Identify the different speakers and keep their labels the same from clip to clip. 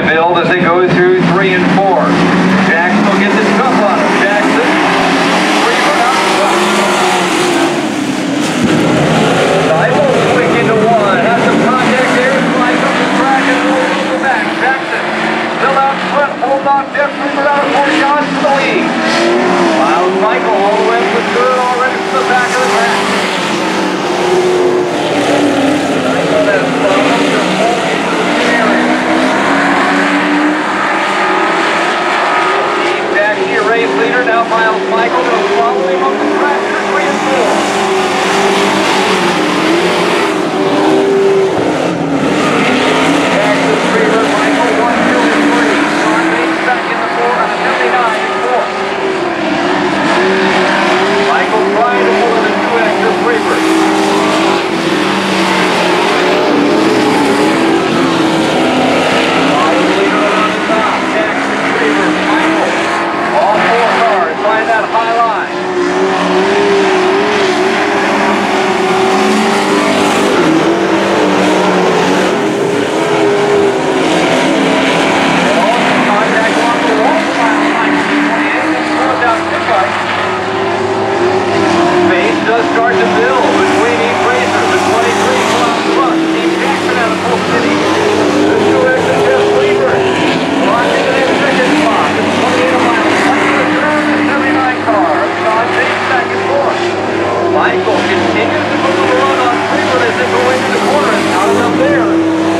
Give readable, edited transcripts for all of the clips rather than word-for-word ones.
Speaker 1: build as they go through 3 and 4. Jackson will get this cup on him. Jackson, Freeman up front. Seibel quick into 1. Has some contact there. Slides up the track and rolls over the back. Jackson still out front. Hold on. Jeff Freeman out of 40 yards to the lead. Miles Michael all the way up the third, already to the back of the pack. Race leader, now Miles Michael will follow him up the track to 3 and 4. Jackson, Freeman, Michael, 1, 2, and 3. Sean Bates back in the 4 on a 79 and 4. Michael trying to pull in the 2X to Freeman. Find that high line. Contact on the wall. Down too much. Base does start to build between each racer. The 23 out front. Steve Jackson out of Polk City. The 2X and Jeff Weaver. Launching in the second spot. The 28 miles. Back and forth. Michael continues to move the run on Freeman as they go into the corner and out of there.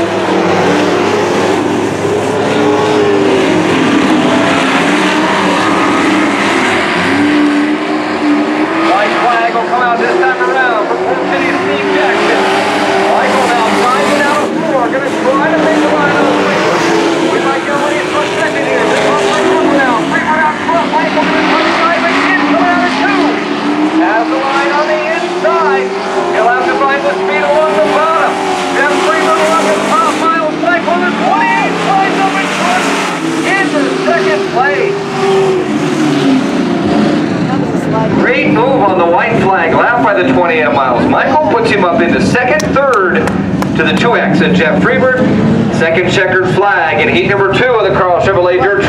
Speaker 1: White flag will come out this time around for Polk City Steve Jackson. Michael now driving out of 4, going to try to make the line on Freeman. We might get away for a second here. This one now. Freeman out front. Michael going to try to drive again. Coming out of 2. Has the line on the inside. He'll have to find the speed along the bottom. Jeff Freeman along the top. Miles Michael on the 28. Slides up in front. Into second place. Great move on the white flag lap by the 28 Miles Michael. Puts him up into second. Third to the 2X and Jeff Freeman. Second checkered flag in heat number 2 of the Carl Chevrolet Dirt